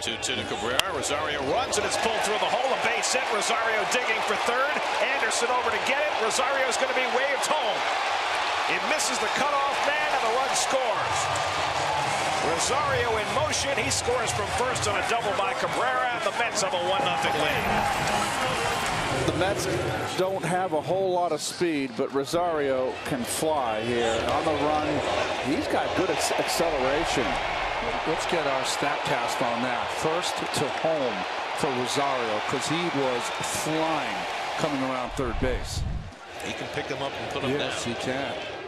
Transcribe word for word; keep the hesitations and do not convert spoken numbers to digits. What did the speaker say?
two two to Cabrera. Rosario runs and it's pulled through the hole. A base hit. Rosario digging for third. Anderson over to get it. Rosario's going to be waved home. It misses the cutoff man and the run scores. Rosario in motion. He scores from first on a double by Cabrera, and the Mets have a one nothing lead. The Mets don't have a whole lot of speed, but Rosario can fly here on the run. He's got good acceleration. Let's get our Statcast on that. First to home for Rosario, because he was flying coming around third base. He can pick them up and put them yes, down. Yes, he can.